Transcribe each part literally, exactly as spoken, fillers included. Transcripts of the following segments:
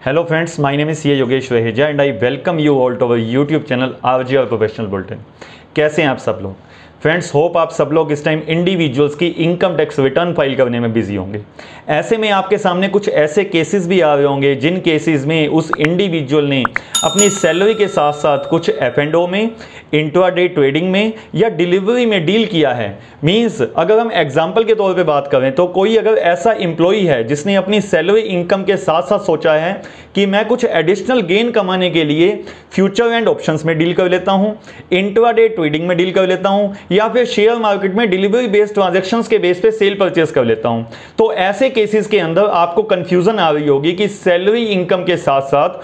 Hello friends, my name is C A Yogesh Raheja and I welcome you all to our YouTube channel R J R Professional Bulletin। कैसे हैं आप सब लोग? Friends, hope आप सब लोग इस टाइम इंडिविजुअल्स की इनकम टैक्स रिटर्न फाइल करने में बिजी होंगे। ऐसे में आपके सामने कुछ ऐसे केसेस भी आ रहे होंगे जिन केसेस में उस इंडिविजुअल ने अपनी सैलरी के साथ साथ कुछ एफ एंड ओ में, इंट्राडे ट्रेडिंग में या डिलीवरी में डील किया है। मींस अगर हम एग्जांपल के तौर पे बात करें तो कोई अगर ऐसा एम्प्लॉई है जिसने अपनी सैलरी इनकम के साथ साथ सोचा है कि मैं कुछ एडिशनल गेन कमाने के लिए फ्यूचर एंड ऑप्शंस में डील कर लेता हूं, इंट्राडे ट्रेडिंग में डील कर लेता हूं या फिर शेयर मार्केट में डिलीवरी बेस्ड ट्रांजैक्शंस के बेस पे सेल परचेस कर लेता हूं, तो ऐसे केसेस के अंदर आपको कंफ्यूजन आ रही होगी कि सैलरी इनकम के साथ साथ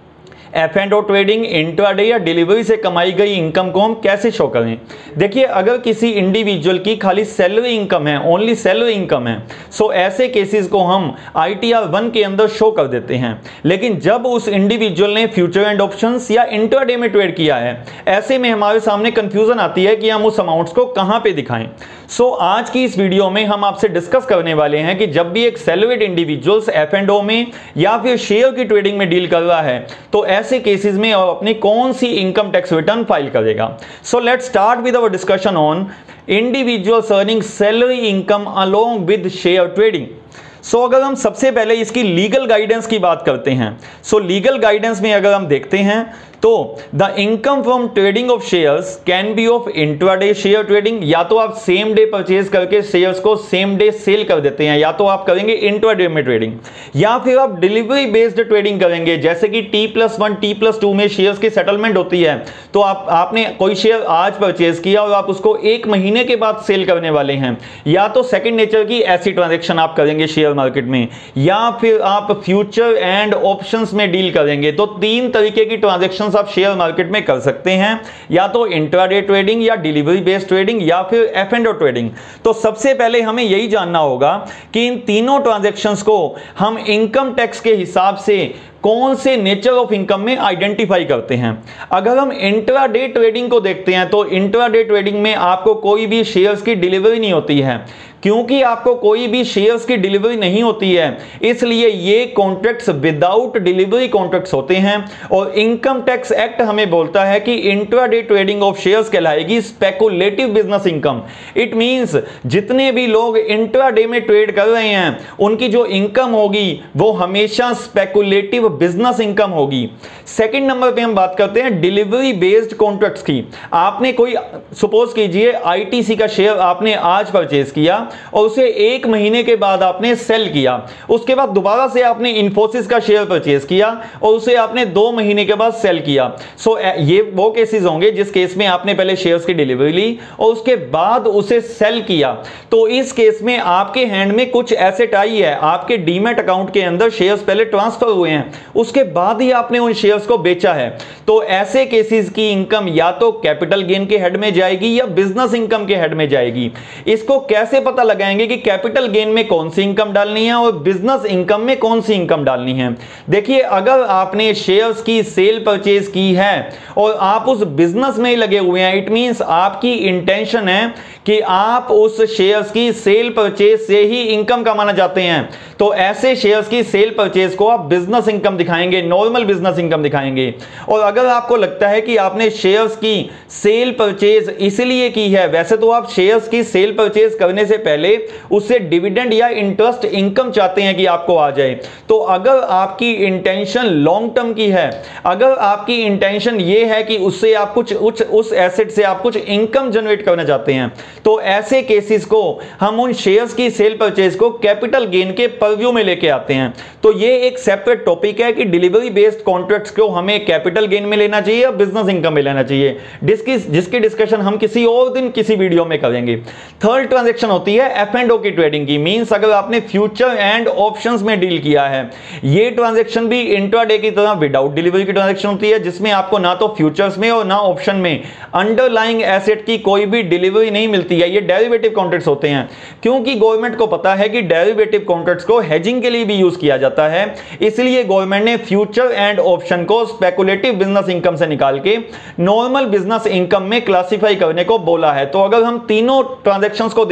F and O trading, intraday या डिलीवरी से कमाई गई इनकम को हम कैसे शो करें। देखिए, अगर किसी इंडिविजुअल की खाली सैलरी इनकम है, ओनली सैलरी इनकम है, सो ऐसे केसेस को हम आई टी आर वन के अंदर शो कर देते हैं। लेकिन जब उस इंडिविजुअल ने फ्यूचर एंड ऑप्शंस या इंट्राडे में ट्रेड किया है, ऐसे में हमारे सामने कंफ्यूजन आती है कि हम उस अमाउंट्स को कहां पे दिखाएं। सो so, आज की इस वीडियो में हम आपसे डिस्कस करने वाले हैं कि जब भी एक salaried individuals F and O में या फिर शेयर की ट्रेडिंग में डील कर रहा है तो ऐसे केसेस में और अपनी कौन सी इनकम टैक्स रिटर्न फाइल करेगा। So let's start with our discussion on individuals earning salary income along with share trading. So so, अगर हम सबसे पहले इसकी लीगल गाइडेंस की बात करते हैं, सो लीगल गाइडेंस में अगर हम देखते हैं तो the income from trading of shares can be of intraday share trading, या तो आप सेम डे परचेज करके शेयर्स को सेम डे सेल कर देते हैं, या तो आप करेंगे इंट्राडे में ट्रेडिंग, या फिर आप डिलीवरी बेस्ड ट्रेडिंग करेंगे, जैसे कि T plus one T plus two में शेयर्स की सेटलमेंट होती है। तो आप आपने कोई शेयर आज परचेज किया और आप उसको एक महीने के बाद सेल करने वाले हैं, या तो सेकेंड नेचर की ऐसी ट्रांजेक्शन आप करेंगे शेयर मार्केट में, या फिर आप फ्यूचर एंड ऑप्शंस में डील करेंगे। तो तीन तरीके की ट्रांजेक्शन आप शेयर मार्केट में कर सकते हैं, या तो इंट्राडे ट्रेडिंग या डिलीवरी बेस्ड ट्रेडिंग या फिर एफ एंड ओ ट्रेडिंग। तो सबसे पहले हमें यही जानना होगा कि इन तीनों ट्रांजैक्शंस को हम इनकम टैक्स के हिसाब से कौन से नेचर ऑफ इनकम में आइडेंटिफाई करते हैं। अगर हम इंट्राडे ट्रेडिंग को देखते हैं तो इंट्राडे ट्रेडिंग में आपको कोई भी शेयर्स की डिलीवरी नहीं होती है। क्योंकि आपको कोई भी शेयर्स की डिलीवरी नहीं होती है, इसलिए ये कॉन्ट्रैक्ट्स विदाउट डिलीवरी कॉन्ट्रैक्ट्स होते हैं और इनकम टैक्स एक्ट हमें बोलता है कि इंट्राडे ट्रेडिंग ऑफ शेयर्स कहलाएगी speculative business income. It means जितने भी लोग इंट्राडे में ट्रेड कर रहे हैं उनकी जो इनकम होगी वो हमेशा स्पेकुलेटिव बिजनेस इनकम होगी। सेकंड नंबर पे हम बात करते हैं डिलीवरी बेस्ड कॉन्ट्रैक्ट्स की। आपने कोई सपोज कीजिए आई टी सी का शेयर आपने आज परचेज किया और उसे एक महीने के बाद आपने सेल किया, उसके बाद दोबारा से आपने इन्फोसिस का शेयर परचेज किया और उसे आपने दो महीने के बाद सेल किया। सो so, ये वो केसेस होंगे जिस केस में आपने पहले शेयर्स की डिलीवरी ली और उसके बाद उसे सेल किया। तो इस केस में आपके हैंड में कुछ एसेट आई है, आपके डीमैट अकाउंट के अंदर शेयर्स पहले ट्रांसफर हुए हैं, उसके बाद ही आपने उन शेयर्स को बेचा है। तो ऐसे केसेस की इनकम या तो कैपिटल गेन के हेड में जाएगी या बिजनेस इनकम के हेड में जाएगी। इसको कैसे पता लगाएंगे कि कैपिटल गेन में कौन सी इनकम डालनी है और बिजनेस इनकम में कौन सी इनकम डालनी है। देखिए, अगर आपने शेयर्स की सेल परचेज की है और आप उस बिजनेस में ही लगे हुए हैं, इट मींस आपकी इंटेंशन है कि आप उस शेयर्स की सेल परचेज से ही इनकम कमाना चाहते हैं, तो ऐसे शेयर्स की सेल परचेज को आप बिजनेस इनकम दिखाएंगे, नॉर्मल बिजनेस इनकम दिखाएंगे। और अगर आपको लगता है कि आपने शेयर्स की सेल परचेज इसलिए की है, वैसे तो आप शेयर्स की सेल परचेज करने से पहले उससे डिविडेंड या इंटरेस्ट इनकम चाहते हैं कि आपको आ जाए। तो अगर आपकी इंटेंशन लॉन्ग टर्म की है, अगर आपकी इंटेंशन ये है कि उससे आप कुछ उस उस एसेट से आप कुछ इनकम जनरेट करना चाहते हैं, तो ऐसे केसेस को हम उन शेयर्स की सेल परचेज को कैपिटल गेन के परव्यू में लेके आते हैं। तो ये एक सेपरेट टॉपिक है कि डिलीवरी बेस्ड कॉन्ट्रैक्ट्स को हमें कैपिटल गेन में लेना चाहिए या बिजनेस इनकम में लेना चाहिए, जिसकी जिसकी डिस्कशन हम किसी और दिन किसी वीडियो में करेंगे। थर्ड ट्रांजैक्शन होती है एफ एंड ओ की ट्रेडिंग की। मींस अगर आपने फ्यूचर एंड ऑप्शंस में डील किया है, ये ट्रांजैक्शन भी इंट्राडे की तरह विदाउट डिलीवरी की ट्रांजैक्शन होती है, जिसमें आपको ना तो फ्यूचर्स में और ना ऑप्शन में अंडरलाइंग एसेट की कोई भी डिलीवरी नहीं मिलती है। ये डेरिवेटिव कॉन्ट्रैक्ट्स होते हैं, क्योंकि गवर्नमेंट को पता है कि डेरिवेटिव कॉन्ट्रैक्ट्स को हेजिंग के लिए भी यूज किया जाता है, इसलिए गवर्नमेंट ने फ्यूचर एंड ऑप्शन को स्पेकुलेटिव बिजनेस इनकम से निकाल के नॉर्मल बिजनेस इनकम में क्लासिफाई करने को बोला है। तो अगर हम तीनों ट्रांजैक्शंस को देखते हैं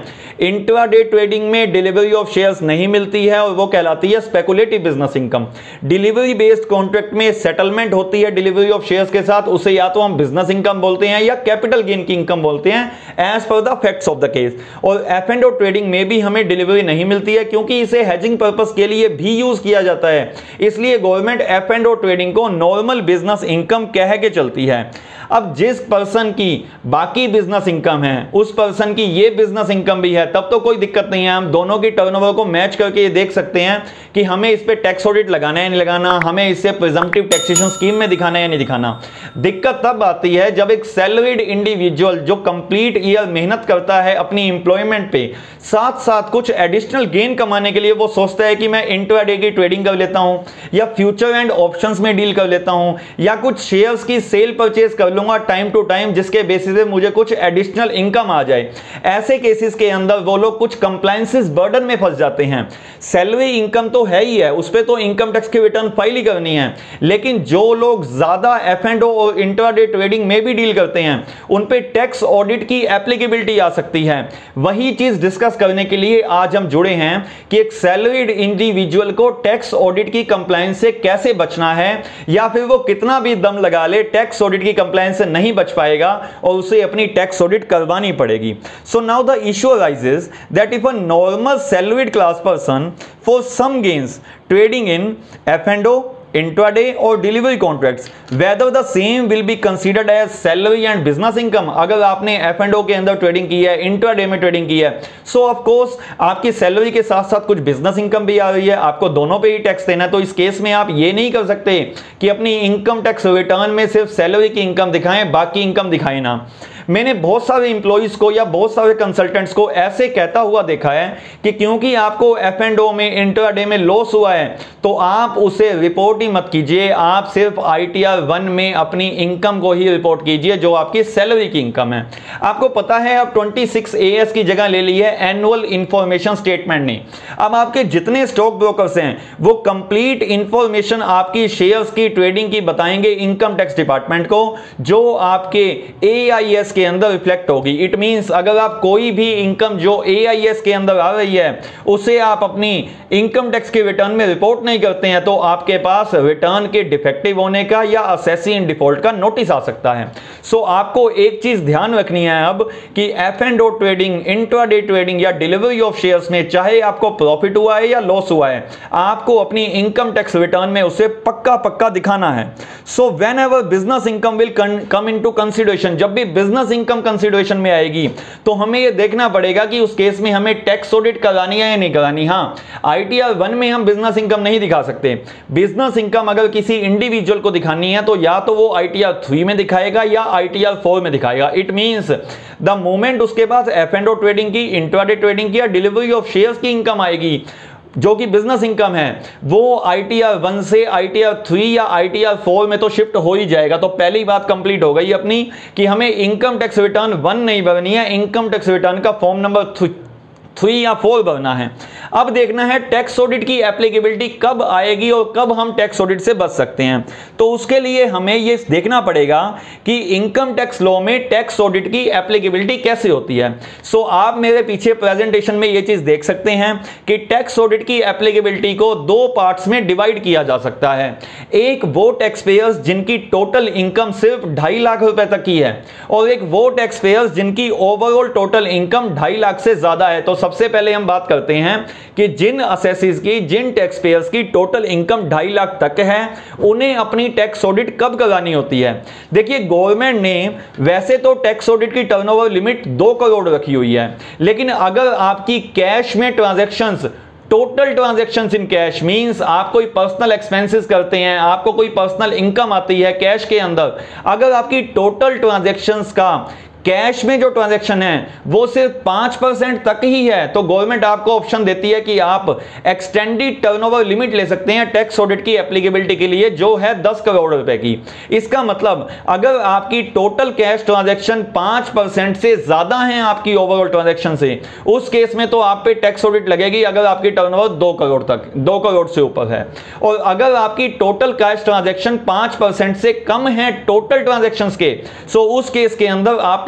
इंट्राडे ट्रेडिंग में डिलीवरी ऑफ शेयर्स नहीं मिलती है और वो कहलाती है speculative business income. Delivery based contract में सेटलमेंट होती है डिलीवरी ऑफ शेयर्स के साथ, उसे या तो हम बिजनेस इनकम बोलते हैं या कैपिटल गेन की इनकम बोलते हैं as per the facts of the case. और एफ एंड ओ ट्रेडिंग में भी हमें डिलीवरी नहीं मिलती है क्योंकि इसे हेजिंग पर्पस के लिए भी यूज किया जाता है, इसलिए government F and O trading को नॉर्मल बिजनेस इनकम कह के चलती है। अब जिस पर्सन की बाकी बिजनेस इनकम है उस पर्सन की ये बिजनेस इनकम भी है, तब तो कोई दिक्कत नहीं है, हम दोनों की टर्नओवर को मैच करके ये देख सकते हैं कि हमें इस पे टैक्स ऑडिट लगाना है या नहीं लगाना, हमें इसे प्रिजम्पटिव टैक्सेशन स्कीम में दिखाना है या नहीं दिखाना। दिक्कत तब आती है जब एक सैलरीड इंडिविजुअल जो कंप्लीट ईयर मेहनत करता है अपनी एम्प्लॉयमेंट पे, साथ साथ कुछ एडिशनल गेन कमाने के लिए वो सोचता है कि मैं इंट्राडे की ट्रेडिंग कर लेता हूं या फ्यूचर एंड ऑप्शंस में डील कर लेता हूं या कुछ शेयर्स की सेल परचेज कर लूंगा टाइम टू टाइम जिसके बेसिस पे मुझे कुछ एडिशनल इनकम आ जाए। ऐसे केसेस के अंदर वो लोग कुछ कंप्लायंसेस बर्डन में फंस जाते हैं। सैलरी इनकम तो है ही है, उस पे तो इनकम टैक्स की रिटर्न फाइल ही करनी है, लेकिन जो लोग ज्यादा एफ एंड ओ और इंट्राडे ट्रेडिंग में भी डील करते हैं उन पे टैक्स ऑडिट की एप्लीकेबिलिटी आ सकती है। वही चीज डिस्कस करने के लिए आज हम जुड़े हैं कि एक सैलरीड इंडिविजुअल को टैक्स ऑडिट की कंप्लायंस से कैसे बचना है, या फिर वो कितना भी दम लगा ले टैक्स ऑडिट की कंप्लायंस से नहीं बच पाएगा और उसे अपनी टैक्स ऑडिट करवानी पड़ेगी। So now the issue arises that if a normal salaried class person for some gains trading in F and O, intraday or delivery contracts, whether the same will be considered as salary and business income। अगर आपने F and ओ के अंदर trading की है, intraday में trading की है, so of course आपकी सैलरी के साथ साथ कुछ बिजनेस इनकम भी आ रही है, आपको दोनों पे ही टैक्स देना है। तो इस केस में आप ये नहीं कर सकते कि अपनी इनकम टैक्स रिटर्न में सिर्फ सैलरी की इनकम दिखाएं, बाकी इनकम दिखाएं ना। मैंने बहुत सारे इंप्लॉइज को या बहुत सारे कंसल्टेंट्स को ऐसे कहता हुआ देखा है कि क्योंकि आपको एफ एंड ओ में इंट्राडे में लॉस हुआ है तो आप उसे रिपोर्ट ही मत कीजिए, आप सिर्फ आई टी आर वन में अपनी इनकम को ही रिपोर्ट कीजिए जो आपकी सैलरी की इनकम है। आपको पता है अब छब्बीस ए एस की जगह ले ली है एनुअल इंफॉर्मेशन स्टेटमेंट ने। अब आपके जितने स्टॉक ब्रोकर्स हैं वो कंप्लीट इंफॉर्मेशन आपकी शेयर्स की ट्रेडिंग की बताएंगे इनकम टैक्स डिपार्टमेंट को, जो आपके ए आई एस के अंदर रिफ्लेक्ट होगी। इट मींस अगर आप कोई भी इनकम जो ए आई एस के अंदर आ रही है उसे आप अपनी इनकम टैक्स के रिटर्न में रिपोर्ट नहीं करते हैं तो आपके पास रिटर्न के डिफेक्टिव होने का या असेसी इन डिफॉल्ट का नोटिस आ सकता है। सो आपको एक चीज ध्यान रखनी है अब कि F and O trading, intraday trading या डिलीवरी ऑफ शेयर्स में चाहे आपको प्रॉफिट हुआ है या लॉस हुआ है, आपको अपनी इनकम टैक्स रिटर्न में उसे पक्का पक्का दिखाना है। So whenever business income will come into consideration, जब भी बिजनेस इनकम कंसीडरेशन में आएगी तो हमें यह देखना पड़ेगा कि उस केस में हमें टैक्स ऑडिट करानी है या नहीं करानी। हां, आई टी आर वन में हम बिजनेस इनकम नहीं दिखा सकते। बिजनेस इनकम अगर किसी इंडिविजुअल को दिखानी है तो या तो वो आई टी आर थ्री में दिखाएगा या आई टी आर फोर में दिखाएगा। इट मींस द मोमेंट उसके पास एफ एंड ओ ट्रेडिंग की, इंट्राडे ट्रेडिंग की या डिलीवरी ऑफ शेयर्स की इनकम आएगी जो कि बिजनेस इनकम है, वो आई टी आर वन से आई टी आर थ्री या आई टी आर फोर में तो शिफ्ट हो ही जाएगा। तो पहली बात कंप्लीट हो गई अपनी कि हमें इनकम टैक्स रिटर्न वन नहीं भरनी है, इनकम टैक्स रिटर्न का फॉर्म नंबर थ्री थ्री या फोर भरना है। अब देखना है टैक्स ऑडिट की एप्लीकेबिलिटी कब आएगी और कब हम टैक्स ऑडिट से बच सकते हैं। तो उसके लिए हमें यह देखना पड़ेगा कि इनकम टैक्स लॉ में टैक्स ऑडिट की एप्लीकेबिलिटी कैसे होती है। सो आप मेरे पीछे प्रेजेंटेशन में यह चीज देख सकते हैं कि टैक्स ऑडिट की एप्लीकेबिलिटी को दो पार्ट्स में डिवाइड किया जा सकता है। एक वो टैक्स पेयर्स जिनकी टोटल इनकम सिर्फ ढाई लाख रुपए तक की है और एक वो टैक्स पेयर्स जिनकी ओवरऑल टोटल इनकम ढाई लाख से ज्यादा है। तो सबसे पहले हम बात करते हैं कि जिन असेसीज की, जिन टैक्स पेयर्स की टोटल इनकम ढाई लाख तक है उन्हें अपनी टैक्स ऑडिट कब करानी होती है। देखिए, गवर्नमेंट ने वैसे तो टैक्स ऑडिट की टर्नओवर लिमिट दो करोड़ रखी हुई है, लेकिन अगर आपकी कैश में transactions, total transactions in cash means आप कोई पर्सनल एक्सपेंसेस करते हैं, आपको कोई पर्सनल इनकम आती है कैश के अंदर, अगर आपकी टोटल ट्रांजैक्शंस का कैश में जो ट्रांजैक्शन है वो सिर्फ पांच परसेंट तक ही है तो गवर्नमेंट आपको ऑप्शन देती है कि आप एक्सटेंडेड टर्नओवर लिमिट ले सकते हैं टैक्स ऑडिट की एप्लीकेबिलिटी के लिए, जो है दस करोड़ रुपए की। इसका मतलब अगर आपकी टोटल कैश ट्रांजैक्शन पांच परसेंट से ज्यादा है आपकी ओवरऑल ट्रांजैक्शन से, उस केस में तो आप पे टैक्स ऑडिट लगेगी अगर आपकी टर्नओवर दो करोड़ तक दो करोड़ से ऊपर है। और अगर आपकी टोटल कैश ट्रांजैक्शन पांच परसेंट से कम है टोटल ट्रांजैक्शंस के, सो उस केस के अंदर आप पे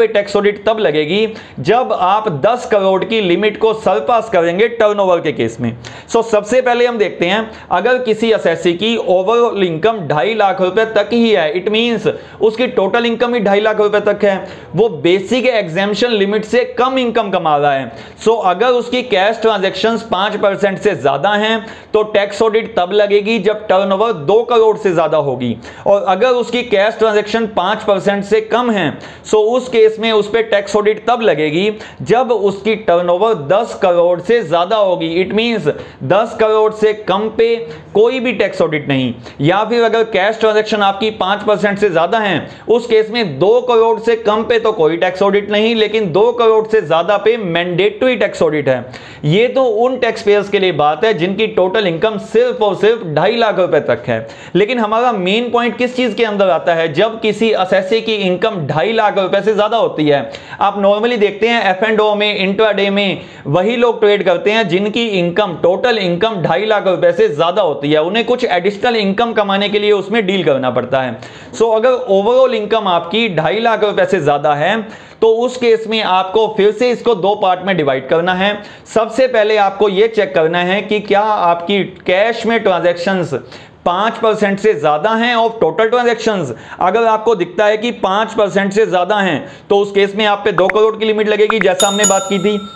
टैक्स ऑडिट तब लगेगी जब आप दस करोड़ की लिमिट को सरपास करेंगे टर्नओवर के केस में। सो सबसे पहले हम देखते हैं, अगर किसी असेसी की ओवरऑल इनकम ढाई लाख रुपए तक ही है, इट मींस उसकी टोटल इनकम ही ढाई लाख रुपए तक है, वो बेसिक एग्जेम्पशन लिमिट से कम इनकम कमा रहा है। सो अगर उसकी कैश ट्रांजैक्शंस पांच परसेंट से ज्यादा हैं तो टैक्स ऑडिट तब लगेगी जब टर्नओवर दो करोड़ से ज्यादा होगी, और अगर उसकी कैश ट्रांजैक्शन पांच परसेंट से कम है सो उस केस में उस पे टैक्स ऑडिट तब लगेगी जब उसकी टर्नओवर दस करोड़ से ज्यादा होगी। इट मींस दस करोड़ से कम पे कोई भी टैक्स ऑडिट नहीं, या फिर अगर कैश ट्रांजैक्शन आपकी पांच परसेंट से ज्यादा है उस केस में दो करोड़ से कम पे तो कोई टैक्स ऑडिट नहीं, लेकिन दो करोड़ से ज्यादा पे मैंडेटरी टैक्स ऑडिट है। ये तो उन टैक्स पेयर्स के लिए बात है जिनकी टोटल इनकम सिर्फ और सिर्फ ढाई लाख रुपए तक है। लेकिन हमारा मेन पॉइंट किस चीज के अंदर आता है, जब किसी असेसी की इनकम ढाई लाख रुपए से ज्यादा होती है। आप नॉर्मली देखते हैं एफ एंड ओ में, इंट्राडे में वही लोग ट्रेड करते हैं जिनकी इनकम, टोटल इनकम ढाई लाख रुपए से ज्यादा होती है, उन्हें कुछ एडिशनल इनकम कमाने के लिए उसमें डील करना पड़ता है। सो so, अगर ओवरऑल इनकम आपकी ढाई लाख रुपए से ज्यादा है तो उस केस में आपको फिर से इसको दो पार्ट में डिवाइड करना है। सबसे पहले आपको यह चेक करना है कि क्या आपकी कैश में ट्रांजैक्शंस पांच परसेंट से ज्यादा हैं ऑफ टोटल ट्रांजैक्शंस। अगर आपको दिखता है कि पांच परसेंट से ज्यादा हैं तो उस केस में आप पे दो करोड़ की लिमिट लगेगी, जैसा हमने बात की थी।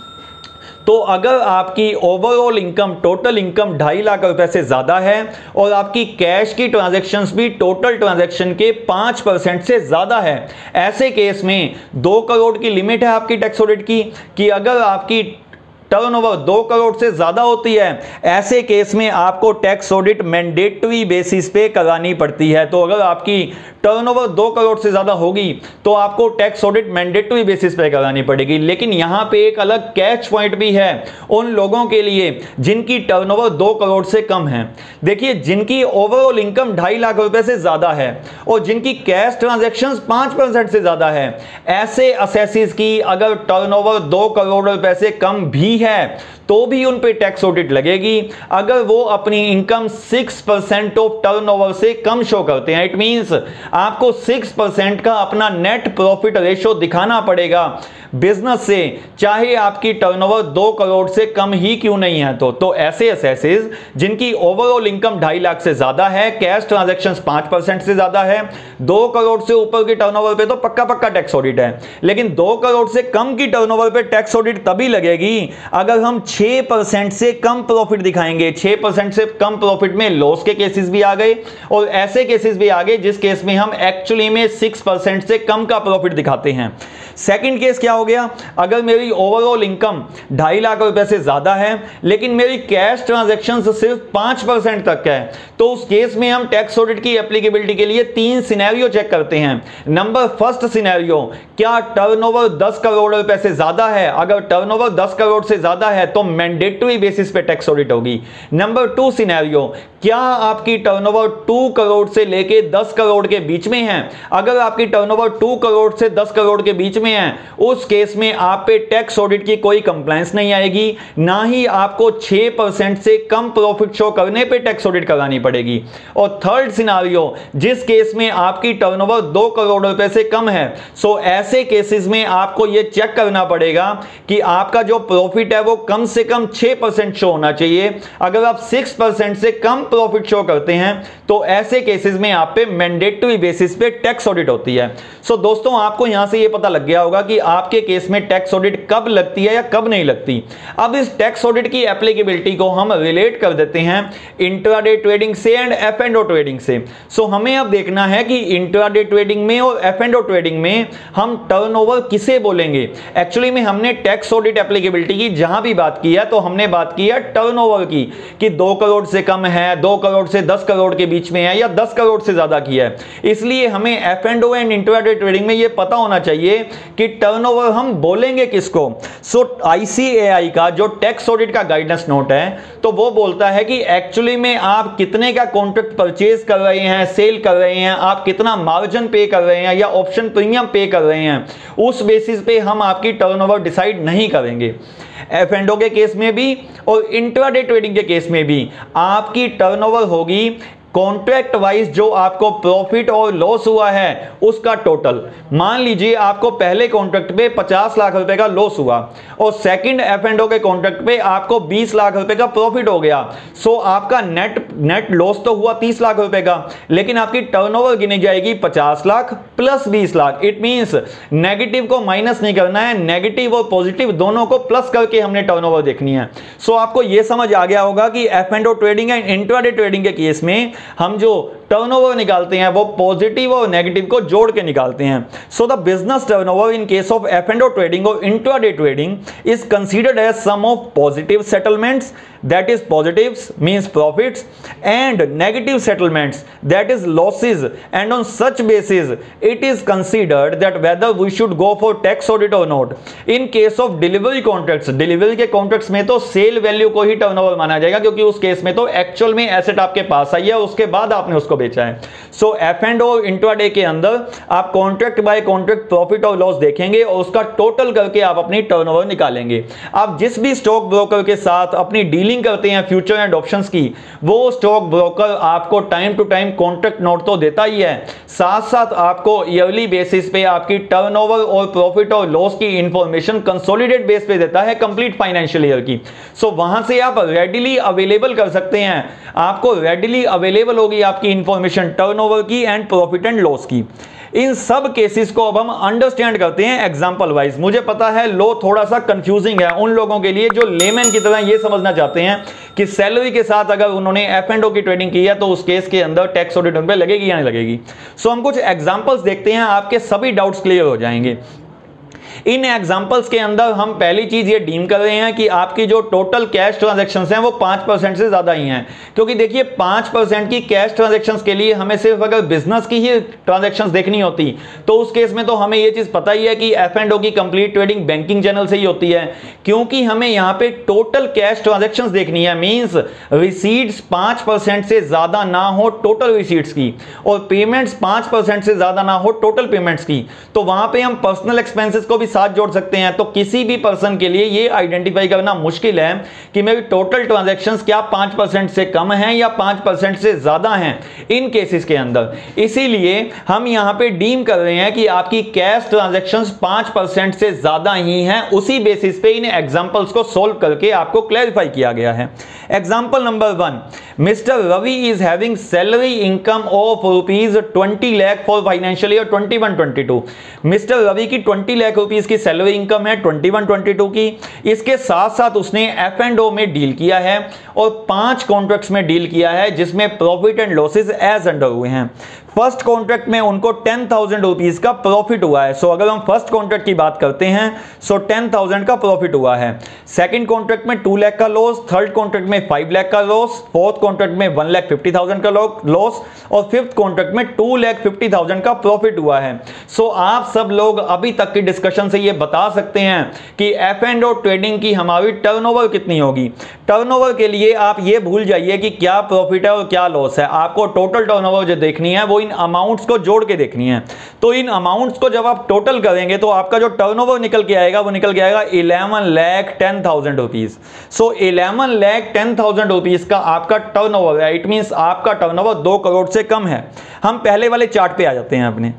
तो अगर आपकी ओवरऑल इनकम, टोटल इनकम ढाई लाख रुपए से ज्यादा है और आपकी कैश की ट्रांजैक्शंस भी टोटल ट्रांजैक्शन के पांच परसेंट से ज्यादा है, ऐसे केस में दो करोड़ की लिमिट है आपकी टैक्स ऑडिट की, कि अगर आपकी टर्नओवर दो करोड़ से ज्यादा होती है ऐसे केस में आपको टैक्स ऑडिट मैंडेटरी बेसिस पे करानी पड़ती है। तो अगर आपकी टर्नओवर दो करोड़ से ज्यादा होगी तो आपको टैक्स ऑडिट मैंडेटरी बेसिस पे करानी पड़ेगी। लेकिन यहां पे एक अलग कैच पॉइंट भी है उन लोगों के लिए जिनकी टर्नओवर दो करोड़ से कम है। देखिए, जिनकी ओवरऑल इनकम ढाई लाख रुपए से ज्यादा है और जिनकी कैश ट्रांजैक्शंस पांच परसेंट से ज्यादा है, ऐसे असेसीज की अगर टर्नओवर दो करोड़ रुपए से कम भी है तो भी उन पे टैक्स ऑडिट लगेगी अगर वो अपनी income six percent of turnover से कम शो करते हैं। इट मींस आपको सिक्स परसेंट का अपना नेट प्रॉफिट रेशो दिखाना पड़ेगा बिजनेस से, चाहे आपकी टर्नओवर दो करोड़ से कम ही क्यों नहीं है। तो तो ऐसे असेसेस जिनकी ओवरऑल इनकम ढाई लाख से ज्यादा है, कैश ट्रांजैक्शंस पांच परसेंट से ज्यादा है, दो करोड़ से ऊपर की टर्नओवर पे तो पक्का पक्का टैक्स ऑडिट है। लेकिन दो करोड़ से कम की टर्नओवर पे टैक्स ऑडिट तभी लगेगी अगर हम छह परसेंट से कम प्रॉफिट दिखाएंगे। छह परसेंट से कम प्रॉफिट में लॉस के केसेस भी आ गए और ऐसे केसेस भी आ गए जिस केस में हम एक्चुअली में सिक्स परसेंट से कम का प्रॉफिट दिखाते हैं। सेकंड केस क्या हो गया, अगर मेरी ओवरऑल इनकम ढाई लाख रुपए से ज्यादा है लेकिन मेरी कैश ट्रांजैक्शन सिर्फ पांच परसेंट तक है, तो उस केस में हम टैक्स ऑडिट की एप्लीकेबिलिटी के लिए तीन सिनेरियो चेक करते हैं। नंबर फर्स्ट सिनेरियो, क्या टर्नओवर दस करोड़ रुपए से ज्यादा है? अगर टर्नओवर दस करोड़ से ज्यादा है तो मैंडेटरी बेसिस पे टैक्स ऑडिट होगी। नंबर टू सिनेरियो, क्या आपकी टर्नओवर टू करोड़ से लेके दस करोड़ के बीच में है? अगर आपकी टर्नओवर टू करोड़ से दस करोड़ के बीच में है उस केस में आप पे टैक्स ऑडिट की कोई कंप्लायंस नहीं आएगी, ना ही आपको छह परसेंट से कम प्रॉफिट शो करने पे टैक्स ऑडिट करानी पड़ेगी। और थर्ड सिनेरियो, जिस केस में आपकी टर्नओवर दो करोड़ रुपए से कम है, सो ऐसे केसेस में आपको यह चेक करना पड़ेगा कि आपका जो प्रॉफिट है वो कम से कम छह परसेंट शो होना चाहिए। अगर आप सिक्स परसेंट से कम प्रॉफिट शो करते हैं तो ऐसे केसेस में आप पे मैंडेटरी बेसिस पे टैक्स ऑडिट होती है। सो दोस्तों, आपको यहां से यह पता लग गया होगा कि आपके केस में टैक्स ऑडिट कब लगती है या कब नहीं लगती। अब इस टैक्स ऑडिट की एप्लीकेबिलिटी को हम रिलेट कर देते हैं इंट्राडे ट्रेडिंग से and F and O trading से। सो हमें अब देखना है कि इंट्राडे ट्रेडिंग में और एफ एंड ओ ट्रेडिंग में हम टर्नओवर किसे बोलेंगे। एक्चुअली में हमने टैक्स ऑडिट एप्लीकेबिलिटी की जहां भी बात की है तो हमने बात की है टर्नओवर की, कि दो करोड़ से कम है, दो करोड़ से दस करोड़ के बीच में है या दस करोड़ से ज्यादा की है। इसलिए हमें F and O and intraday trading में यह पता होना चाहिए कि टर्नओवर हम बोलेंगे किसको। सो आईसीएआई का जो टैक्स ऑडिट का गाइडेंस नोट है तो वो बोलता है कि एक्चुअली में आप कितने का कॉन्ट्रैक्ट परचेज कर रहे हैं, सेल कर रहे हैं, आप कितना मार्जिन पे कर रहे हैं या ऑप्शन प्रीमियम पे कर रहे हैं, उस बेसिस पे हम आपकी टर्नओवर डिसाइड नहीं करेंगे। एफ एंड ओ के केस में भी और इंट्राडे ट्रेडिंग के केस में भी आपकी टर्नओवर होगी कॉन्ट्रैक्ट वाइज जो आपको प्रॉफिट और लॉस हुआ है उसका टोटल। मान लीजिए आपको पहले कॉन्ट्रैक्ट पे पचास लाख रुपए का लॉस हुआ और सेकंड एफ एंड ओ के कॉन्ट्रैक्ट पे आपको बीस लाख रुपए का प्रॉफिट हो गया। सो आपका नेट नेट लॉस तो हुआ तीस लाख रुपए का, लेकिन आपकी टर्नओवर गिनी जाएगी पचास लाख प्लस बीस लाख। इट मींस नेगेटिव को माइनस नहीं करना है, नेगेटिव और पॉजिटिव दोनों को प्लस करके हमने टर्नओवर देखनी है। सो आपको यह समझ आ गया होगा कि F and O trading and intraday trading के केस में हम जो टर्नओवर निकालते हैं वो पॉजिटिव और नेगेटिव को जोड़ के निकालते हैं। So the business turnover in case of F and O trading और intraday trading is considered as sum of positive settlements, that is positives means profits, and negative settlements that is losses, and on such basis it is considered that whether we should go for tax audit or not. In case of delivery contracts, delivery के contracts में तो cell value को ही turnover माना जाएगा, क्योंकि उस case में तो एक्चुअल में एसेट आपके पास आई है उसके बाद आपने उसको बेचा है। So F and O intraday के अंदर आप कॉन्ट्रैक्ट बाय कॉन्ट्रैक्ट प्रॉफिट और लॉस देखेंगे और उसका टोटल करके आप अपनी टर्नओवर निकालेंगे। आप जिस भी स्टॉक ब्रोकर के साथ अपनी डीलिंग करते हैं फ्यूचर एंड ऑप्शंस की, वो स्टॉक ब्रोकर आपको time to time contract note तो देता ही है, साथ साथ आपको ईयरली बेसिस पे आपकी टर्नओवर और प्रॉफिट और लॉस की इंफॉर्मेशन कंसोलिडेट बेस पे देता है कंप्लीट फाइनेंशियल ईयर की। सो so, वहां से आप रेडिली अवेलेबल कर सकते हैं, आपको रेडिली अवेलेबल होगी आपकी इंफॉर्मेशन टर्नओवर की एंड प्रॉफिट एंड लॉस की। इन सब केसेस को अब हम अंडरस्टैंड करते हैं एग्जांपल वाइज। मुझे पता है लो थोड़ा सा कंफ्यूजिंग है उन लोगों के लिए जो लेमैन की तरह ये समझना चाहते हैं कि सैलरी के साथ अगर उन्होंने एफ एंड ओ की ट्रेडिंग की है तो उस केस के अंदर टैक्स ऑडिट उन पे लगेगी या नहीं लगेगी। सो हम कुछ एग्जांपल्स देखते हैं, आपके सभी डाउट्स क्लियर हो जाएंगे। इन एग्जांपल्स के अंदर हम पहली चीज ये डीम कर रहे हैं कि आपकी जो टोटल कैश ट्रांजैक्शंस हैं वो पाँच परसेंट से ज्यादा ही हैं, क्योंकि देखिए पाँच परसेंट की कैश ट्रांजैक्शंस के लिए हमें सिर्फ अगर बिजनेस की ही ट्रांजैक्शंस देखनी होती तो उस केस में तो हमें ये चीज पता ही है कि एफ एंड ओ की कंप्लीट ट्रेडिंग बैंकिंग चैनल से ही होती है, क्योंकि हमें यहाँ पे टोटल कैश ट्रांजैक्शंस देखनी है। मींस रिसीट्स पाँच परसेंट से ज्यादा ना हो टोटल रिसीट्स की और पेमेंट्स पाँच परसेंट से ज्यादा ना हो टोटल पेमेंट्स की, तो वहां पे हम पर्सनल एक्सपेंसेस को भी साथ जोड़ सकते हैं। तो किसी भी पर्सन के लिए ये आइडेंटिफाई करना मुश्किल है कि मेरी टोटल ट्रांजैक्शंस क्या पाँच परसेंट से कम हैं या पाँच परसेंट से ज्यादा हैं इन केसेस के अंदर। इसीलिए हम यहां पे डीम कर रहे हैं कि आपकी कैश ट्रांजैक्शंस पाँच परसेंट से ज्यादा ही हैं। उसी बेसिस पे इन एग्जांपल्स को सोल्व करके आपको क्लैरिफाई किया गया है। Example number one, mister Ravi is having salary income of rupees twenty lakh for financial year twenty one twenty two. Mister Ravi की ट्वेंटी लाख रुपीस की सैलरी इनकम है ट्वेंटी वन ट्वेंटी टू की। इसके साथ साथ उसने एफ एंड ओ में डील किया है और पांच कॉन्ट्रैक्ट्स में डील किया है जिसमें profit and losses as under हुए हैं। फर्स्ट कॉन्ट्रैक्ट में उनको टेन थाउजेंड रुपीज का प्रॉफिट हुआ है। सो अगर हम फर्स्ट कॉन्ट्रैक्ट की बात करते हैं सो टेन थाउजेंड का प्रॉफिट हुआ है। सेकंड कॉन्ट्रैक्ट में टू लाख का लॉस, थर्ड कॉन्ट्रैक्ट में फाइव लाख का लॉस, फोर्थ कॉन्ट्रैक्ट में वन लाख फिफ्टी थाउजेंड का लॉस और फिफ्थ कॉन्ट्रैक्ट में टू लाख फिफ्टी थाउजेंड का प्रॉफिट हुआ है। सो आप सब लोग अभी तक की डिस्कशन से ये बता सकते हैं कि एफ एंड ओ ट्रेडिंग की हमारी टर्नओवर कितनी होगी। टर्नओवर के लिए आप ये भूल जाइए कि क्या प्रॉफिट है और क्या लॉस है, आपको टोटल टर्नओवर जो देखनी है वो इन अमाउंट्स को जोड़ के देखनी है। तो इन अमाउंट्स को जब आप टोटल करेंगे तो आपका जो टर्नओवर निकल के आएगा वो निकल के आएगा eleven lakh ten thousand rupees. So eleven lakh ten thousand rupees का आपका टर्नओवर है। इट मींस आपका टर्नओवर दो करोड़ से कम है। हम पहले वाले चार्ट पे आ जाते हैं अपने।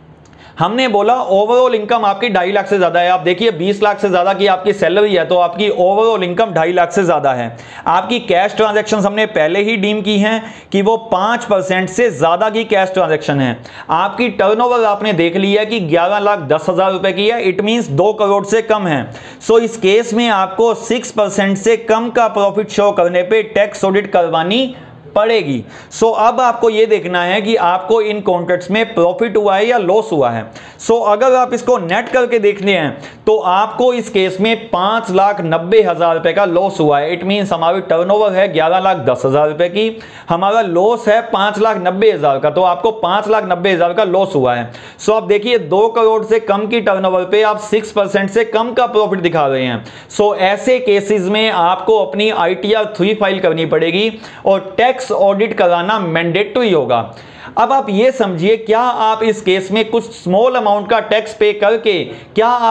हमने बोला ओवरऑल इनकम आपकी ढाई लाख से ज्यादा है। आप देखिए बीस लाख से ज्यादा की आपकी सैलरी है तो आपकी ओवरऑल इनकम ढाई लाख से ज्यादा है। आपकी कैश ट्रांजैक्शन हमने पहले ही डीम की हैं कि वो पांच परसेंट से ज्यादा की कैश ट्रांजैक्शन है। आपकी टर्नओवर आपने देख लिया कि ग्यारह लाख दस हजार रुपए की है। इट मींस दो करोड़ से कम है। सो इस केस में आपको सिक्स परसेंट से कम का प्रॉफिट शो करने पे टैक्स ऑडिट करवानी पड़ेगी। सो so, अब आपको यह देखना है कि आपको इन कॉन्ट्रैक्ट्स में प्रॉफिट हुआ है या लॉस हुआ है। सो so, अगर आप इसको नेट करके देखने हैं तो आपको इस केस में पांच लाख नब्बे हजार रुपए का लॉस हुआ है। इट मींस हमारी टर्नओवर है ग्यारह लाख दस हजार रुपए की, हमारा लॉस है पांच लाख नब्बे हजार का, तो आपको पांच लाख नब्बे हजार का लॉस हुआ है। सो so, आप देखिए दो करोड़ से कम की टर्नओवर पे आप सिक्स परसेंट से कम का प्रॉफिट दिखा रहे हैं। सो so, ऐसे केसेस में आपको अपनी I T R three file करनी पड़ेगी और टैक्स ऑडिट कराना मैंडेटरी होगा। अब आप ये समझिए क्या आप इस केस में कुछ स्मॉल अमाउंट का टैक्स पे करके क्या आप टैक्स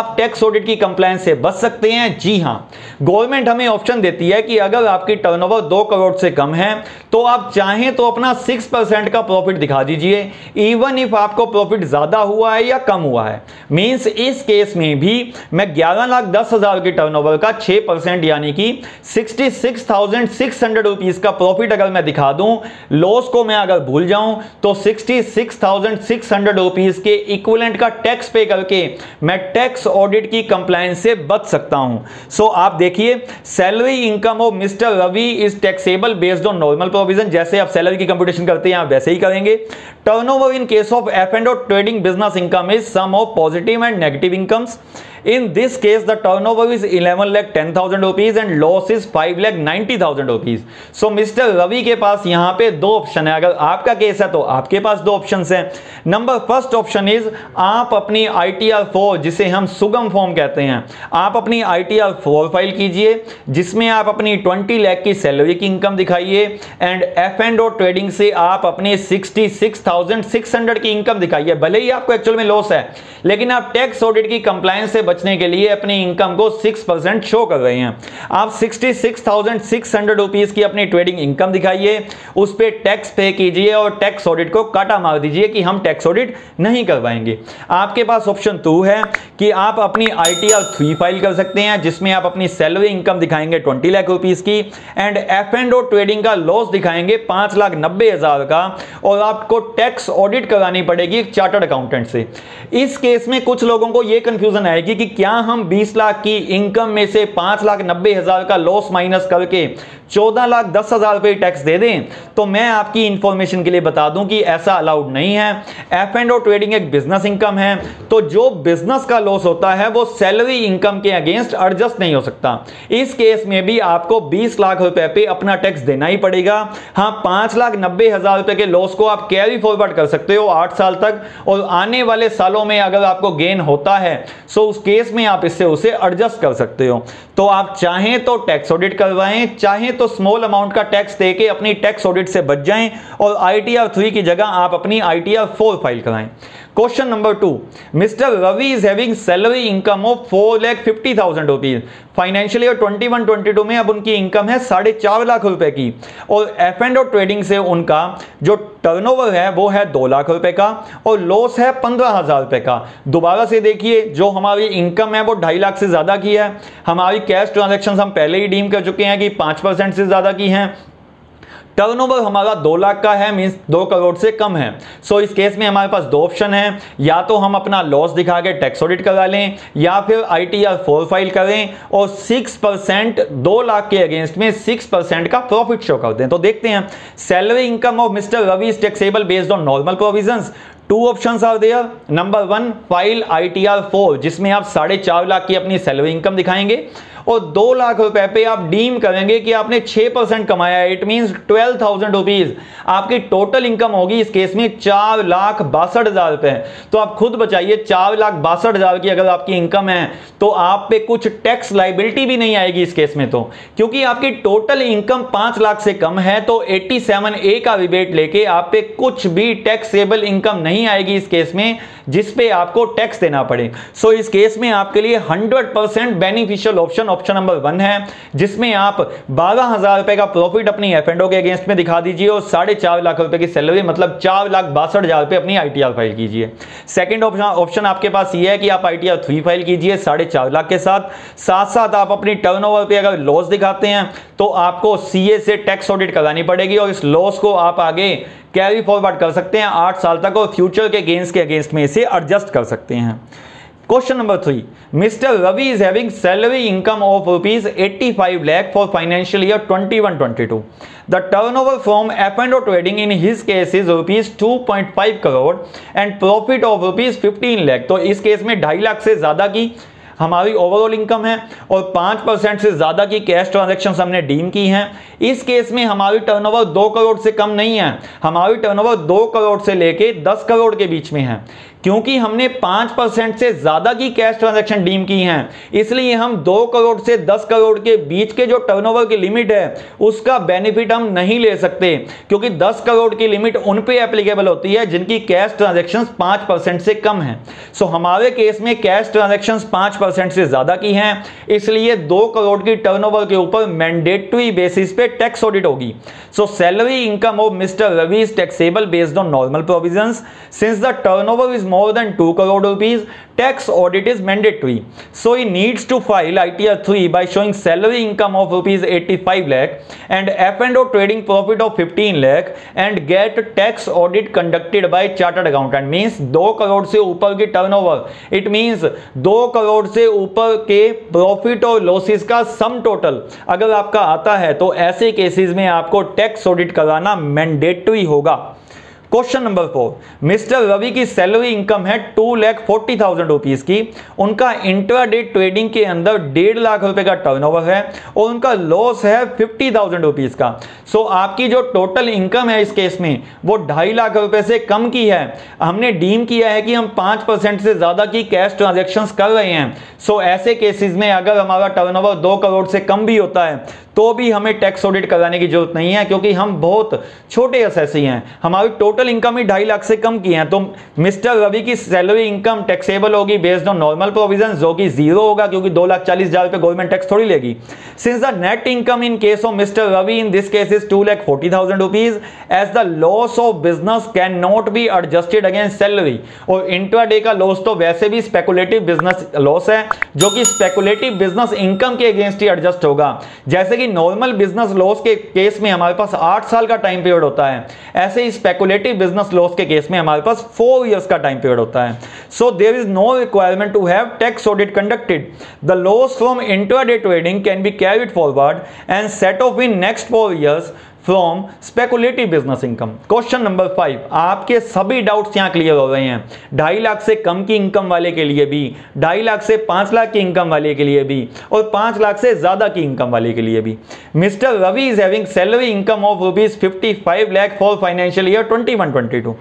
ऑडिट की कंप्लायंस से बच सकते हैं? जी हां, गवर्नमेंट हमें ऑप्शन देती है कि अगर आपकी टर्नओवर दो करोड़ से कम है तो आप चाहें तो अपना सिक्स परसेंट का प्रॉफिट दिखा दीजिए, इवन इफ आपको प्रॉफिट ज्यादा हुआ है या कम हुआ है। मींस इस केस में भी मैं ग्यारह लाख दस हजार की टर्नओवर का छह परसेंट यानी कि sixty six thousand six hundred rupees का प्रॉफिट अगर मैं दिखा दूं, लॉस को मैं अगर भूल जाऊं तो sixty six thousand six hundred rupees के इक्विवेलेंट का टैक्स पे करके मैं टैक्स ऑडिट की कंप्लायंस से बच सकता हूं। सो so, आप देखिए, salary income of mister Ravi is taxable based on normal provision. जैसे आप सैलरी की कंप्यूटेशन करते हैं आप वैसे ही करेंगे। Turnover in case of F and O trading business income is sum of positive and negative incomes. In this case, the turnover is eleven lakh ten thousand rupees and loss is five lakh ninety thousand rupees. So, mister Ravi के पास यहाँ पे दो option है। अगर आपका case है तो आपके पास दो ऑप्शंस हैं। नंबर फर्स्ट ऑप्शन इज आप अपनी आई टी आर फोर, जिसे हम सुगम फॉर्म कहते हैं, आप अपनी I T R four file कीजिए जिसमें आप अपनी ट्वेंटी लाख की सैलरी की इनकम दिखाइए and F and O trading से आप अपने sixty six thousand six hundred की इनकम दिखाइए। भले ही आपको एक्चुअल में लॉस है, लेकिन आप टैक्स ऑडिट की कंप्लायंस से बचने के लिए अपनी इनकम को सिक्स परसेंट शो कर रहे हैं। आप sixty six thousand six hundred rupees की अपनी ट्रेडिंग इनकम दिखाइए, उस पे टैक्स पे कीजिए और टैक्स ऑडिट को काटा मार दीजिए कि हम टैक्स ऑडिट नहीं करवाएंगे। आपके पास ऑप्शन टू है कि आप अपनी I T R three file कर सकते हैं जिसमें आप अपनी सैलरी इनकम दिखाएंगे ट्वेंटी लाख रुपीस की and F and O trading का लॉस दिखाएंगे पांच लाख नब्बे हजार का और आपको टैक्स ऑडिट करानी पड़ेगी चार्टर्ड अकाउंटेंट से। इस केस में कुछ लोगों को यह कंफ्यूजन आएगी कि क्या हम बीस लाख की इनकम में से पांच लाख नब्बे हजार का लॉस माइनस करके चौदह लाख दस हजार रुपए टैक्स दे दें? तो मैं आपकी इंफॉर्मेशन के लिए बता दूं कि ऐसा अलाउड नहीं है। एफ एंड ओ ट्रेडिंग एक बिजनेस इनकम है, तो जो बिजनेस का लॉस होता है वो सैलरी इनकम के अगेंस्ट एडजस्ट नहीं हो सकता। इस केस में भी आपको बीस लाख रुपए पे अपना टैक्स देना ही पड़ेगा। हाँ, पांच लाख नब्बे हजार रुपए के लॉस को आप कैरी फॉरवर्ड कर सकते हो आठ साल तक और आने वाले सालों में अगर आपको गेन होता है सो उस केस में आप इससे उसे एडजस्ट कर सकते हो। तो आप चाहें तो टैक्स ऑडिट करवाएं, चाहें तो स्मॉल अमाउंट का टैक्स देके अपनी टैक्स ऑडिट से बच जाएं और आई टी आर थ्री की जगह आप अपनी I T R four file कराएं। Question number two, mister Ravi is having salary income of four lakh fifty thousand rupees. Financial year twenty one twenty two में अब उनकी इनकम है साढ़े चार लाख रुपए की और एफ एंड ओ ट्रेडिंग से उनका जो टर्नओवर है वो है दो लाख रुपए का और लॉस है पंद्रह हजार रुपए का। दोबारा से देखिए, जो हमारी इनकम है वो ढाई लाख से ज्यादा की है, हमारी कैश ट्रांजैक्शन हम पहले ही डीम कर चुके हैं कि पांच परसेंट से ज्यादा की हैं, टर्नओवर हमारा दो लाख का है, मींस दो करोड़ से कम है। सो इस केस में हमारे पास दो ऑप्शन है, या तो हम अपना लॉस दिखा के टैक्स ऑडिट करा लें या फिर I T R four file करें और सिक्स परसेंट दो लाख के अगेंस्ट में सिक्स परसेंट का प्रॉफिट शो कर दें। तो देखते हैं, salary income of mister Ravi is taxable based on normal provisions. Two options are there. Number one, file I T R four जिसमें आप साढ़े चार लाख की अपनी सैलरी इनकम दिखाएंगे और दो लाख रुपए पे आप डीम करेंगे कि आपने छह परसेंट कमाया, it means twelve thousand rupees आपकी टोटल इनकम होगी इस केस में चार लाख बासठ हजार रुपए। तो आप खुद बचाइए, चार लाख बासठ हजार की अगर आपकी इनकम है तो आप पे कुछ टैक्स लाइबिलिटी भी नहीं आएगी इस केस में, तो क्योंकि आपकी टोटल इनकम पांच लाख से कम है तो एटी सेवन ए का रिबेट लेके आप पे कुछ भी टैक्सेबल इनकम नहीं आएगी इस केस में जिसपे आपको टैक्स देना पड़े। सो so, इस केस में आपके लिए hundred percent beneficial option option number one है जिसमें आप बारह हजार रुपए का प्रॉफिट अपनी एफ एंड ओ के अगेंस्ट में दिखा दीजिए और साढ़े चार लाख रुपए की सैलरी मतलब चार लाख बासठ हजार रुपए अपनी आई टी आर फाइल कीजिए। सेकंड ऑप्शन ऑप्शन आपके पास ये है कि आप I T R three file कीजिए साढ़े चार लाख के साथ साथ साथ आप अपनी टर्नओवर पे अगर लॉस दिखाते हैं तो आपको सी ए से टैक्स ऑडिट करानी पड़ेगी और इस लॉस को आप आगे कैरी फॉरवर्ड कर सकते हैं आठ साल तक और फ्यूचर के गेन्स के अगेंस्ट में इसे एडजस्ट कर सकते हैं। Question number three, mister Ravi is having salary income of rupees eighty five lakh for financial year twenty one twenty two. The turnover from F and O trading in his case is rupees two point five crore and profit of rupees fifteen lakh. तो इस case में ढाई लाख से ज्यादा की हमारी overall income है और पाँच परसेंट से ज़्यादा की कैश ट्रांजैक्शंस हमने डीम की हैं। इस केस में हमारी टर्नओवर दो करोड़ से कम नहीं है, हमारी टर्नओवर दो करोड़ से लेके दस करोड़ के बीच में है। क्योंकि हमने पाँच परसेंट से ज़्यादा की कैश ट्रांजैक्शन डीम की हैं, इसलिए हम दो करोड़ से दस करोड़ के बीच के जो टर्नओवर की लिमिट है उसका बेनिफिट हम नहीं ले सकते, क्योंकि दस करोड़ की लिमिट उन पे एप्लीकेबल होती है जिनकी कैश ट्रांजैक्शंस पाँच परसेंट से कम है। सो हमारे केस में कैश ट्रांजैक्शंस पाँच परसेंट से ज़्यादा की हैं, इसलिए दो करोड़ की टर्नओवर के ऊपर मैंडेटरी बेसिस पे टैक्स ऑडिट होगी। So salary income of mister Ravi is taxable based on normal provisions. Since the turnover is more than two crore rupees, tax audit is mandatory. So he needs to file I T R three by showing salary income of rupees eighty-five lakh and F and O trading profit of fifteen lakh and get tax audit conducted by chartered accountant. Means दो करोड़ से ऊपर की turnover, it means दो करोड़ से ऊपर के profit और losses का सम टोटल अगर आपका आता है तो ऐसे केसेस में आपको टैक्स ऑडिट कराना मैंडेटरी होगा। Question number four, mister Ravi की सैलरी इनकम है two lakh forty thousand rupees की, उनका इंट्राडे ट्रेडिंग के अंदर डेढ़ लाख रुपए का टर्नओवर है और उनका लॉस है फिफ्टी थाउजेंड रुपीज का। सो आपकी जो टोटल इनकम है इस केस में वो ढाई लाख रुपए से कम की है। हमने डीम किया है कि हम पाँच परसेंट से ज्यादा की कैश ट्रांजैक्शंस कर रहे हैं। सो ऐसे केसेस में अगर हमारा टर्नओवर दो करोड़ से कम भी होता है तो भी हमें टैक्स ऑडिट कराने की जरूरत नहीं है, क्योंकि हम बहुत छोटे एसएससी हैं, हमारी टोटल इनकम ही ढाई लाख से कम की है। तो मिस्टर रवि की सैलरी इनकम टैक्सेबल होगी बेस्ड ऑन नॉर्मल प्रोविजन, जो कि जीरो होगा क्योंकि दो लाख चालीस हजार रुपए गवर्नमेंट टैक्स थोड़ी लेगी। Since the net income in case of mister Ravi in this case is two lakh forty thousand rupees, as the loss of business can not be adjusted against salary. और इंट्राडे का लॉस तो वैसे भी speculative business loss है, जो कि speculative business income के against ही एडजस्ट होगा। जैसे कि नॉर्मल बिजनेस लॉस के केस में हमारे पास आठ साल का टाइम पीरियड होता है, ऐसे ही स्पेकुलेटिव बिजनेस लॉस के केस में हमारे पास फोर इयर्स का टाइम पीरियड होता है। So there is no requirement to have tax audit conducted. The loss from intraday trading can be carried forward and set off in next four years from speculative business income. Question number five, आपके सभी doubts यहां clear हो रहे हैं। ढाई लाख से कम की income वाले के लिए भी, ढाई लाख से पांच लाख की इनकम वाले के लिए भी, और पांच लाख से ज्यादा की इनकम वाले के लिए भी। Mister Ravi is having salary income of rupees fifty five lakh for financial year twenty one twenty two.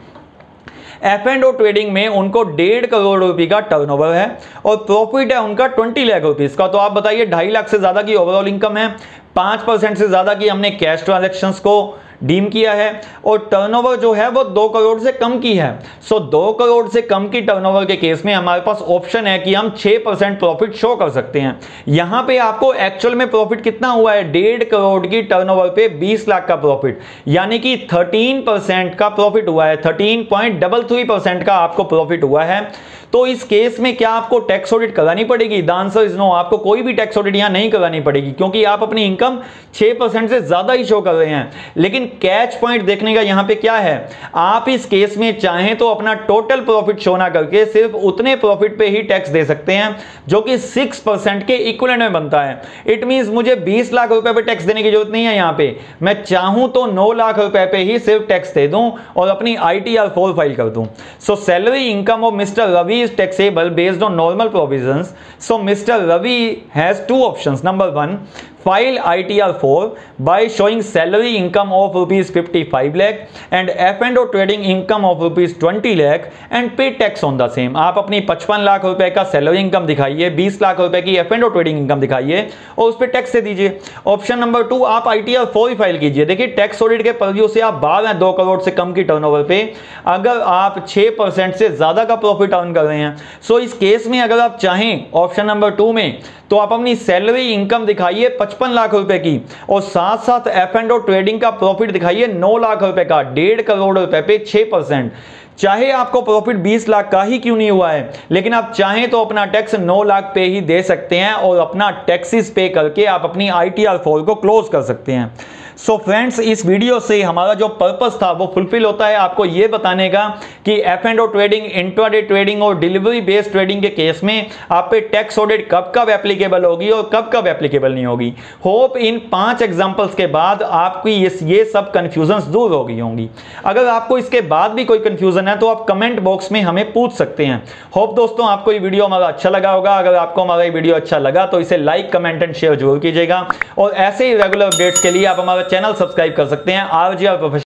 F and O trading में उनको डेढ़ करोड़ रुपए का टर्नओवर है और प्रॉफिट है उनका ट्वेंटी लाख रुपीस का। तो आप बताइए, ढाई लाख से ज्यादा की ओवरऑल इनकम है, पांच परसेंट से ज्यादा की हमने कैश ट्रांजैक्शंस को डीम किया है और टर्नओवर जो है वो दो करोड़ से कम की है। सो दो करोड़ से कम की टर्नओवर के केस में हमारे पास ऑप्शन है कि हम छह परसेंट प्रॉफिट शो कर सकते हैं। यहां पे आपको एक्चुअल में प्रॉफिट कितना हुआ है, डेढ़ करोड़ की टर्नओवर पे बीस लाख का प्रॉफिट, यानी कि थर्टीन परसेंट का प्रॉफिट हुआ है, thirteen point double three percent का आपको प्रॉफिट हुआ है। तो इस केस में क्या आपको टैक्स ऑडिट करानी पड़ेगी? द आंसर इज नो, आपको कोई भी टैक्स ऑडिट यहां नहीं करानी पड़ेगी, क्योंकि आप अपनी इनकम छह परसेंट से ज्यादा ही शो कर रहे हैं। लेकिन कैच पॉइंट देखने का यहां पे क्या है, आप इस केस में चाहें तो अपना टोटल प्रॉफिट शो ना करके सिर्फ उतने प्रॉफिट पे ही टैक्स दे सकते हैं जो कि सिक्स परसेंट के इक्विवेलेंट में बनता है। इट मींस मुझे बीस लाख रुपए पे टैक्स देने की जरूरत नहीं है। यहां पे मैं चाहूं तो नौ लाख रुपए पे ही सिर्फ टैक्स दे दूं और अपनी I T R four file कर दूं। So salary income of mister Ravi is taxable based on normal provisions. So Mister Ravi has two options. Number one, file I T R four by showing salary income of rupees fifty-five lakh and F and O trading income of rupees twenty lakh and pay tax on the same. आप अपनी पचपन लाख रुपए का salary income दिखाइए, बीस लाख रुपए की F and O trading income दिखाइए और उस पर टैक्स दे दीजिए। ऑप्शन नंबर टू, आप I T R फोर ही फाइल कीजिए। देखिए, टैक्स ऑडिट के परव्यू से आप बाहर हैं दो करोड़ से कम की टर्नओवर पे, अगर आप छह परसेंट से ज्यादा का प्रॉफिट अर्न कर रहे हैं। सो इस केस में अगर आप चाहें ऑप्शन नंबर टू में, तो आप अपनी सैलरी इनकम दिखाइए पचपन लाख रुपए की और साथ साथ एफ एंड ओ ट्रेडिंग का प्रॉफिट दिखाइए नौ लाख रुपए का, डेढ़ करोड़ रुपए पे छह परसेंट। चाहे आपको प्रॉफिट बीस लाख का ही क्यों नहीं हुआ है, लेकिन आप चाहें तो अपना टैक्स नौ लाख पे ही दे सकते हैं और अपना टैक्सेस पे करके आप अपनी आई टी आर फोर को क्लोज कर सकते हैं। सो so फ्रेंड्स, इस वीडियो से हमारा जो पर्पस था वो फुलफिल होता है, आपको ये बताने का कि F and O trading, intraday trading और डिलीवरी बेस्ड ट्रेडिंग के केस में आप पे टैक्स ऑडिट कब कब एप्लीकेबल होगी और कब कब एप्लीकेबल नहीं होगी। होप इन पांच एग्जांपल्स के बाद आपकी ये, ये सब कंफ्यूजन्स दूर हो गई होंगी। अगर आपको इसके बाद भी कोई कंफ्यूजन है तो आप कमेंट बॉक्स में हमें पूछ सकते हैं। होप दोस्तों आपको ये वीडियो हमारा अच्छा लगा होगा। अगर आपको हमारा ये वीडियो अच्छा लगा तो इसे लाइक, कमेंट एंड शेयर जरूर कीजिएगा और ऐसे ही रेगुलर अपडेट्स के लिए आप हमारा चैनल सब्सक्राइब कर सकते हैं आरजीआर प्रोफेशनल।